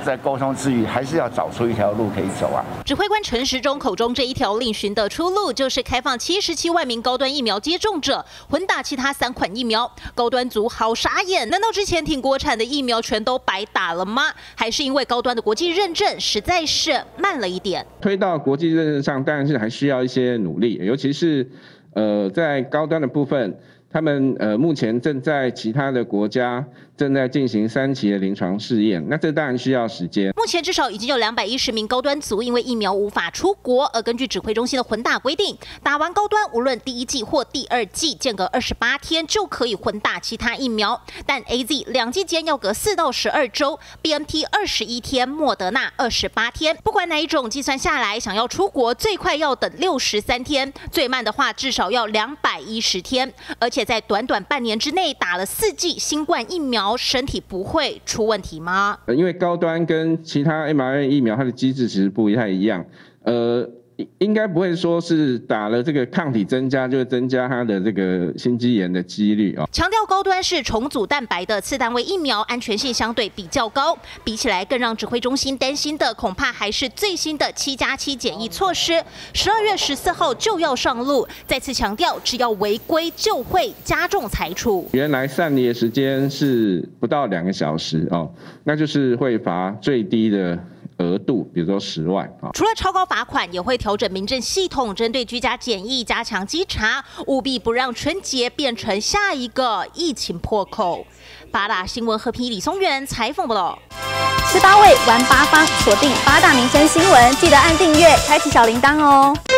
在沟通之余，还是要找出一条路可以走啊。 指挥官陈时中口中这一条另寻的出路，就是开放77万名高端疫苗接种者混打其他3款疫苗。高端族好傻眼，难道之前挺国产的疫苗全都白打了吗？还是因为高端的国际认证实在是慢了一点？推到国际认证上，当然是还需要一些努力，尤其是在高端的部分。 他们目前正在其他的国家正在进行3期的临床试验，那这当然需要时间。目前至少已经有210名高端族因为疫苗无法出国，而根据指挥中心的混打规定，打完高端无论第1剂或第2剂，间隔28天就可以混打其他疫苗。但 AZ 2剂间要隔4到12周 ，BNT 21天，莫德纳28天。不管哪一种，计算下来，想要出国最快要等63天，最慢的话至少要210天，而且。 在短短半年之内打了4剂新冠疫苗，身体不会出问题吗？因为高端跟其他 mRNA 疫苗它的机制其实不太一样，应该不会说是打了这个抗体增加就会增加它的这个心肌炎的几率啊。强调高端是重组蛋白的次单位疫苗，安全性相对比较高。比起来，更让指挥中心担心的，恐怕还是最新的7+7检疫措施。12月14号就要上路，再次强调，只要违规就会加重裁处。原来散离的时间是不到2个小时哦，那就是会罚最低的。 额度，比如说10万啊。除了超高罚款，也会调整民政系统，针对居家检疫加强稽查，务必不让春节变成下一个疫情破口。八大新闻和平李松元采访报道。 18位玩8方，锁定8大民生新闻，记得按订阅，开启小铃铛哦。